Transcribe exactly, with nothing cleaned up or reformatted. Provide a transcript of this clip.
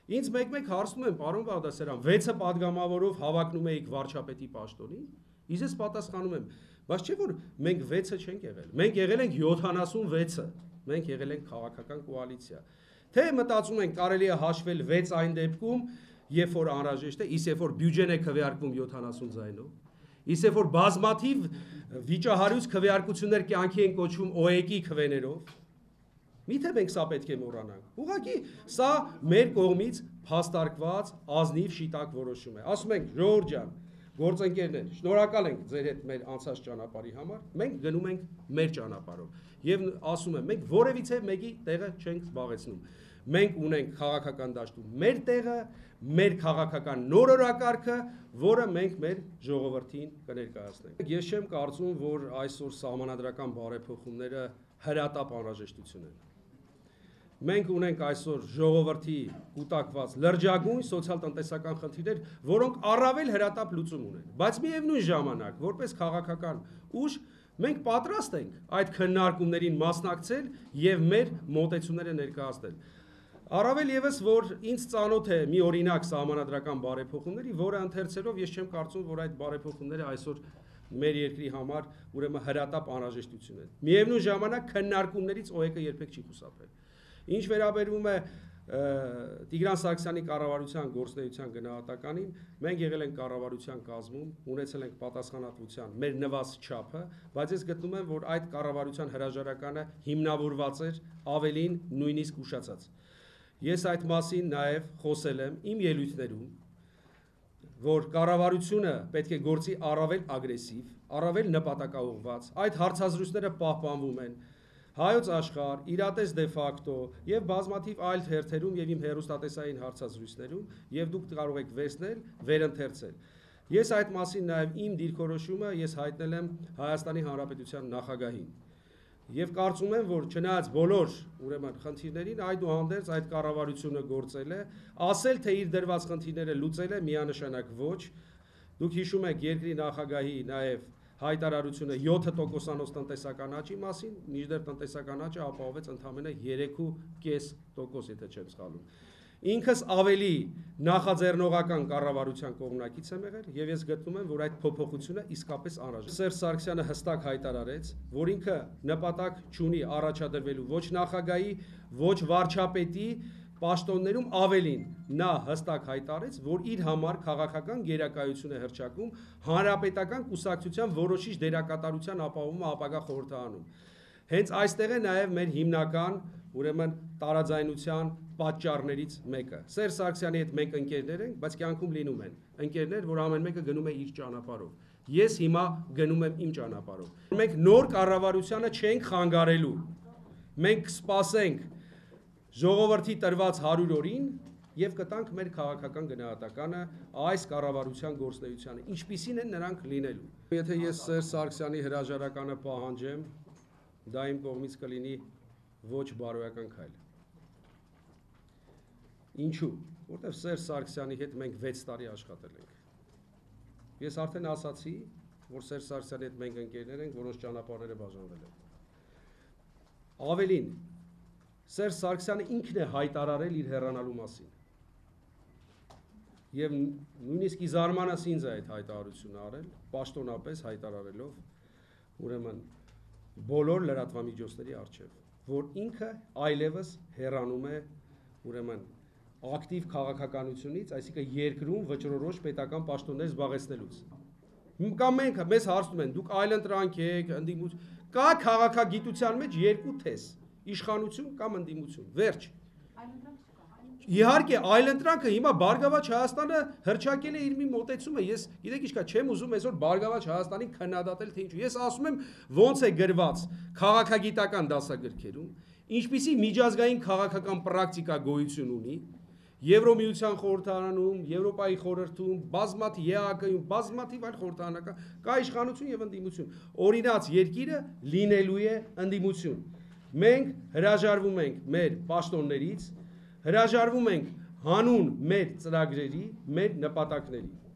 Ինձ մեկ-մեկ հարցնում են, պարոն Բաղդասարյան, վեցը պատգամավորով հավակնում էիք վարչապետի պաշտոնին, ես ես պատասխանում եմ, բայց չէ որ մենք վեցը չենք եղել, մենք եղել ենք յոթանասունվեցը, մենք եղել ենք քաղաքական կոալիցիա, թե մտածում ենք կարելի է հաշվել վեց այն դեպքում, երբ որ անհրաժեշտ է, իսկ երբ որ բյուջեն է քվեարկվում յոթանասուն ձայնով, իսկ երբ որ բազմաթիվ վիճահարույց քվեարկություններ կյանքի են կոչվում օ է կի քվեներով, միթե մենք սա պետք է մոռանանք։ Ուղղակի սա մեր կողմից փաստարկված ազնիվ շիտակ որոշում է։ Ասում ենք ժողովուրդ ջան, գործընկերներ, շնորհակալ ենք ձեր հետ մեր անցած ճանապարհի համար, մենք գնում ենք մեր ճանապարհով։ Եվ ասում եմ, մենք որևիցե մեկի տեղը չենք զբաղեցնում։ Մենք ունենք քաղաքական դաշտում մեր տեղը, մեր քաղաքական նոր օրակարգը, որը մենք մեր ժողովրդին կներկայացնենք։ Ես չեմ կարծում, որ այսօր սահմանադրական բարեփոխումները հրատապ անհրաժեշտություն են։ Մենք ունենք այսօր ժողովրդի կուտակված լրջագույն սոցիալ-տնտեսական խնդիրներ, որոնք առավել հրատապ լուծում ունեն, բայց միևնույն ժամանակ, որպես քաղաքական ուժ, մենք պատրաստ ենք այդ քննարկումներին մասնակցել եւ մեր մոտեցումները ներկայացնել։ Առավել եւս, որ ինձ ծանոթ է մի օրինակ սահմանադրական բարեփոխումների, որը ընթերցելով ես չեմ կարծում, որ այդ բարեփոխումները այսօր մեր երկրի համար ուրեմն հրատապ անհրաժեշտություն են։ Միևնույն ժամանակ քննարկումներից օ է կը երբեք չի խուսափել։ Ինչ վերաբերվում է Տիգրան Սարգսյանի կառավարության գործունեության գնահատականին, մենք եղել ենք կառավարության կազմում, ունեցել ենք պատասխանատվության մեր նվազ չափը, բայց ես գտնում եմ, որ այդ կառավարության հրաժարականը հիմնավորված էր ավելին նույնիսկ ուշացած։ Ես այդ մասին նաև խոսել եմ իմ ելույթներում, որ կառավարությունը պետք է գործի առավել ագրեսիվ, առավել նպատակաուղղված, այդ հարցազրույցները պահպանվում են Հայոց աշխարհ, Իրատես դե ֆակտո եւ բազմաթիվ այլ թերթերում եւ իմ հեռուստատեսային հարցազրույցներում եւ դուք կարող եք վերցնել, վերընթերցել։ Ես այդ մասին նաեւ իմ դիրքորոշումը ես հայտնել եմ Հայաստանի Հանրապետության նախագահին։ Եվ կարծում եմ, որ չնայած բոլոր ուրեմն խնդիրներին, այդուհանդերձ այդ կառավարությունը գործել է, ասել թե իր դրված խնդիրները լուծել է, միանշանակ ոչ։ Դուք հիշում եք երկրի նախագահի նաեւ հայտարարությունը յոթ տոկոսանոց տնտեսական աճի մասին, մինչդեռ տնտեսական աճը ապահովեց ընդամենը երեք ու կես տոկոս, եթե չեմ սխալվում։ Ինքս ավելի նախաձեռնողական կառավարության կողմնակից եմ եղել եւ ես գտնում եմ, որ այդ փոփոխությունը իսկապես անհրաժեշտ է։ Սերժ Սարգսյանը հստակ հայտարարեց, որ ինքը նպատակ չունի առաջադրվելու ոչ նախագահի, ոչ վարչապետի պաշտոններում, ավելին նա հստակ հայտարարեց, որ իր համար քաղաքական գերակայություն է հռչակում հանրապետական կուսակցության որոշիչ դերակատարության ապահովումը ապագա խորհրդարանում։ Հենց այստեղ է նաև մեր հիմնական ուրեմն տարաձայնության պատճառներից մեկը։ Սերժ Սարգսյանի հետ մենք ընկերներ ենք, բայց կյանքում լինում են ընկերներ, որ ամեն մեկը գնում է իր ճանապարհով։ Ես հիմա գնում եմ իմ ճանապարհով։ Մենք նոր կառավարությանը չենք խանգարելու։ Մենք կսպասենք ժողովրդի տրված հարյուր օրին եւ կտանք մեր քաղաքական գնահատականը այս կառավարության գործունեությանը, ինչպիսին են նրանք լինելու։ Եթե ես Սերժ Սարգսյանի հրաժարականը պահանջեմ, դա իմ կողմից կլինի ոչ բարոյական քայլ։ Ինչու՞։ Որտեղ Սերժ Սարգսյանի հետ մենք վեց տարի աշխատել ենք։ Ես արդեն ասացի, որ Սերժ Սարգսյանի հետ մենք ընկերներ ենք, որոնց ճանապարհները բաժանվել են։ Ավելին, Սերժ Սարգսյանը ինքն է հայտարարել իր հեռանալու մասին։ Եվ նույնիսկ ի զարմանս ինձ է այդ հայտարարությունը արել, պաշտոնապես հայտարարելով, ուրեմն բոլոր լրատվամիջոցների առջև, որ ինքը այլևս հեռանում է, ուրեմն ակտիվ քաղաքականությունից, այսինքն երկրում վճռորոշ պետական պաշտոններ զբաղեցնելուց։ Կամ մենք մեզ հարցնում են, դուք այլընտրանք եք, ընդդիմություն, կա քաղաքագիտության մեջ երկու թես, իշխանություն կամ ընդդիմություն, վերջ։ Իհարկե, այլընտրանքը հիմա Բարգավաճ Հայաստանը հռչակել է իր մի մոտեցումը, ես գիտեք ինչ կա, չեմ ուզում այսօր Բարգավաճ Հայաստանին քննադատել, թե ինչու։ Ես ասում եմ, ոնց է գրված քաղաքագիտական դասագրքերում, ինչպիսի միջազգային քաղաքական պրակտիկա գոյություն ունի, Եվրոմիության խորհրդարանում, Եվրոպայի խորհրդում, բազմաթիվ է ա կայում, բազմաթիվ այլ խորհրդարանական, կա իշխանություն եւ ընդդիմություն։ Օրինաց երկիրը լինելու է ընդդիմություն։ Մենք հրաժարվում ենք մեր պաշտոններից, հրաժարվում ենք հանուն մեր ծրագրերի, մեր նպատակների։